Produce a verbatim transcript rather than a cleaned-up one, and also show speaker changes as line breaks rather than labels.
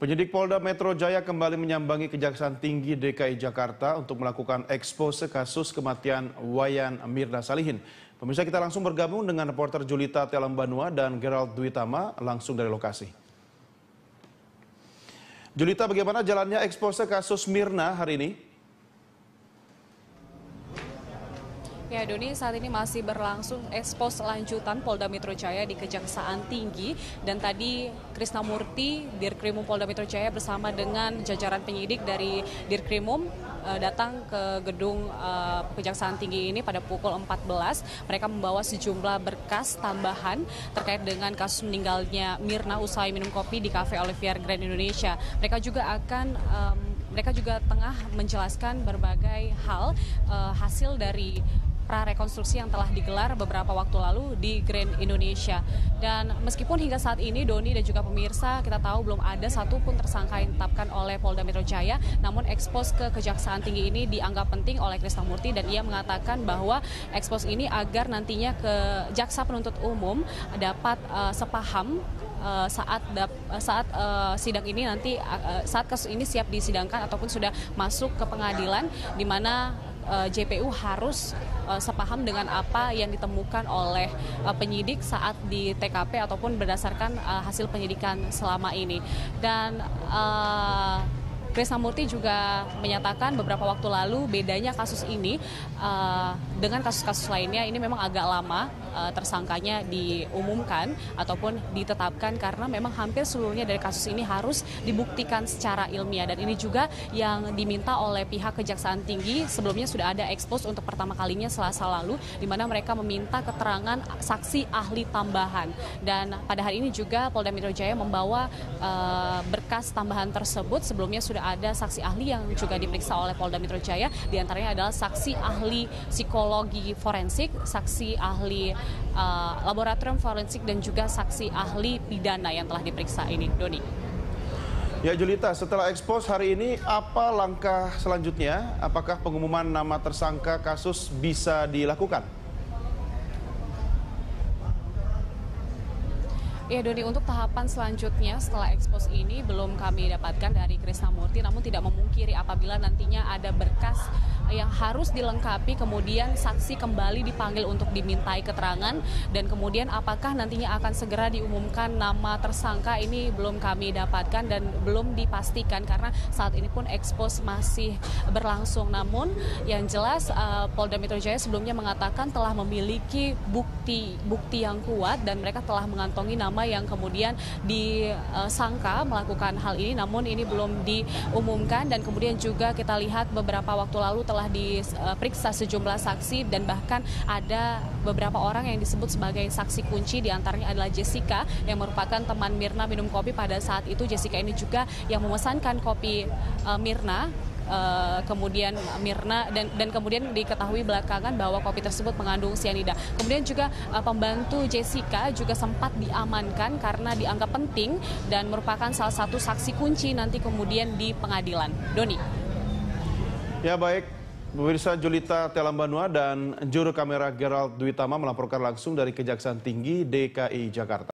Penyidik Polda Metro Jaya kembali menyambangi Kejaksaan Tinggi D K I Jakarta untuk melakukan ekspose kasus kematian Wayan Mirna Salihin. Pemirsa, kita langsung bergabung dengan reporter Julita Telambanua dan Gerald Duitama langsung dari lokasi. Julita, bagaimana jalannya ekspose kasus Mirna hari ini?
Ya, Doni, saat ini masih berlangsung ekspos lanjutan Polda Metro Jaya di Kejaksaan Tinggi, dan tadi Krisnamurti, Dirkrimum Polda Metro Jaya bersama dengan jajaran penyidik dari Dirkrimum uh, datang ke gedung uh, Kejaksaan Tinggi ini pada pukul empat belas. Mereka membawa sejumlah berkas tambahan terkait dengan kasus meninggalnya Mirna usai minum kopi di Cafe Olivier Grand Indonesia. Mereka juga akan um, mereka juga tengah menjelaskan berbagai hal uh, hasil dari prarekonstruksi yang telah digelar beberapa waktu lalu di Grand Indonesia. Dan meskipun hingga saat ini, Doni dan juga pemirsa, kita tahu belum ada satupun tersangka yang ditetapkan oleh Polda Metro Jaya, namun ekspos ke Kejaksaan Tinggi ini dianggap penting oleh Krisnamurti, dan ia mengatakan bahwa ekspos ini agar nantinya ke jaksa penuntut umum dapat uh, sepaham uh, saat dap, saat uh, sidang ini nanti uh, saat kasus ini siap disidangkan ataupun sudah masuk ke pengadilan, di mana J P U harus uh, sepaham dengan apa yang ditemukan oleh uh, penyidik saat di T K P ataupun berdasarkan uh, hasil penyidikan selama ini. Dan uh, Krisnamurti juga menyatakan beberapa waktu lalu bedanya kasus ini uh, dengan kasus-kasus lainnya, ini memang agak lama uh, tersangkanya diumumkan ataupun ditetapkan karena memang hampir seluruhnya dari kasus ini harus dibuktikan secara ilmiah, dan ini juga yang diminta oleh pihak Kejaksaan Tinggi. Sebelumnya sudah ada ekspos untuk pertama kalinya Selasa lalu, di mana mereka meminta keterangan saksi ahli tambahan, dan pada hari ini juga Polda Metro Jaya membawa uh, berkas tambahan tersebut. Sebelumnya sudah ada saksi ahli yang juga diperiksa oleh Polda Metro Jaya, diantaranya adalah saksi ahli psikologi forensik, saksi ahli uh, laboratorium forensik, dan juga saksi ahli pidana yang telah diperiksa ini. Doni.
Ya, Julita, setelah ekspos hari ini, apa langkah selanjutnya? Apakah pengumuman nama tersangka kasus bisa dilakukan?
Ya, Doni, untuk tahapan selanjutnya setelah ekspos ini belum kami dapatkan dari Krisnamurti, namun tidak memungkiri apabila nantinya ada berkas yang harus dilengkapi, kemudian saksi kembali dipanggil untuk dimintai keterangan, dan kemudian apakah nantinya akan segera diumumkan nama tersangka, ini belum kami dapatkan dan belum dipastikan karena saat ini pun ekspos masih berlangsung. Namun yang jelas uh, Polda Metro Jaya sebelumnya mengatakan telah memiliki bukti bukti yang kuat, dan mereka telah mengantongi nama yang kemudian disangka melakukan hal ini, namun ini belum diumumkan. Dan kemudian juga kita lihat beberapa waktu lalu telah diperiksa sejumlah saksi, dan bahkan ada beberapa orang yang disebut sebagai saksi kunci, diantaranya adalah Jessica yang merupakan teman Mirna minum kopi pada saat itu. Jessica ini juga yang memesankan kopi uh, Mirna. Uh, kemudian Mirna dan dan kemudian diketahui belakangan bahwa kopi tersebut mengandung sianida. Kemudian juga uh, pembantu Jessica juga sempat diamankan karena dianggap penting dan merupakan salah satu saksi kunci nanti kemudian di pengadilan. Doni.
Ya, baik, pemirsa, Julita Telambanua dan juru kamera Gerald Duitama melaporkan langsung dari Kejaksaan Tinggi D K I Jakarta.